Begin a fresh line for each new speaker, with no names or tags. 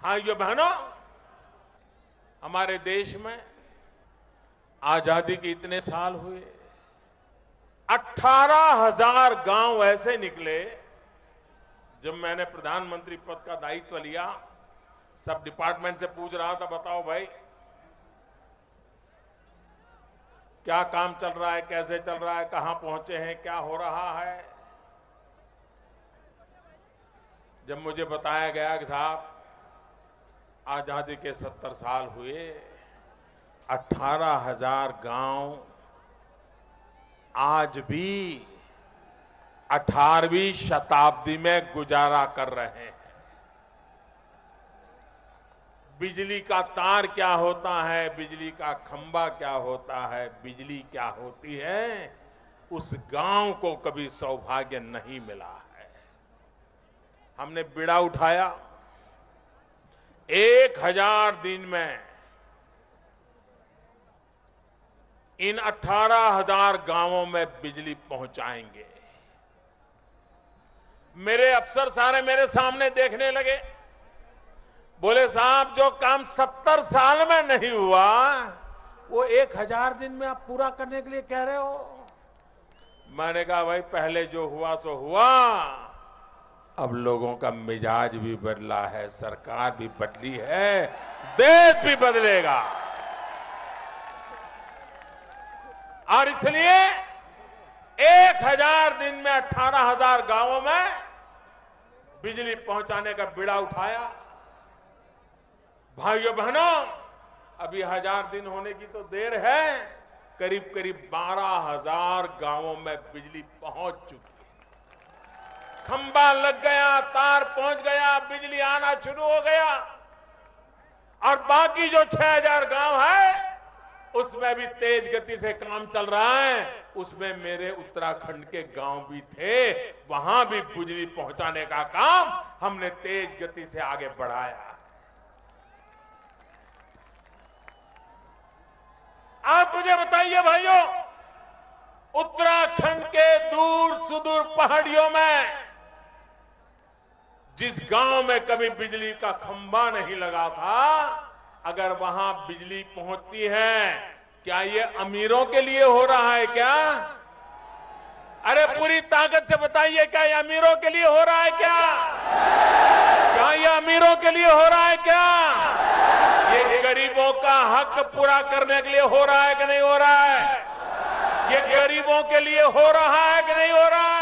भाइयों बहनों, हमारे देश में आजादी के इतने साल हुए, 18,000 गांव ऐसे निकले। जब मैंने प्रधानमंत्री पद का दायित्व लिया, सब डिपार्टमेंट से पूछ रहा था, बताओ भाई क्या काम चल रहा है, कैसे चल रहा है, कहां पहुंचे हैं, क्या हो रहा है। जब मुझे बताया गया कि साहब आजादी के 70 साल हुए, 18,000 गांव आज भी 18वीं शताब्दी में गुजारा कर रहे हैं। बिजली का तार क्या होता है, बिजली का खंभा क्या होता है, बिजली क्या होती है, उस गांव को कभी सौभाग्य नहीं मिला है। हमने बीड़ा उठाया, 1000 दिन में इन 18,000 गांवों में बिजली पहुंचाएंगे। मेरे अफसर सारे मेरे सामने देखने लगे, बोले साहब जो काम 70 साल में नहीं हुआ वो 1000 दिन में आप पूरा करने के लिए कह रहे हो। मैंने कहा भाई पहले जो हुआ सो हुआ, अब लोगों का मिजाज भी बदला है, सरकार भी बदली है, देश भी बदलेगा। और इसलिए 1000 दिन में 18,000 गांवों में बिजली पहुंचाने का बीड़ा उठाया। भाइयों बहनों, अभी 1000 दिन होने की तो देर है, करीब करीब 12,000 गांवों में बिजली पहुंच चुकी है। खंभा लग गया, तार पहुंच गया, बिजली आना शुरू हो गया। और बाकी जो 6,000 गांव है उसमें भी तेज गति से काम चल रहा है। उसमें मेरे उत्तराखंड के गांव भी थे, वहां भी बिजली पहुंचाने का काम हमने तेज गति से आगे बढ़ाया। आप मुझे बताइए भाइयों, उत्तराखंड के दूर सुदूर पहाड़ियों में जिस गांव में कभी बिजली का खंभा नहीं लगा था, अगर वहां बिजली पहुंचती है, क्या ये अमीरों के लिए हो रहा है क्या? अरे पूरी ताकत से बताइए, क्या ये अमीरों के लिए हो रहा है क्या? क्या ये अमीरों के लिए हो रहा है क्या? ये गरीबों का हक पूरा करने के लिए हो रहा है कि नहीं हो रहा है? ये गरीबों के लिए हो रहा है कि नहीं हो रहा है?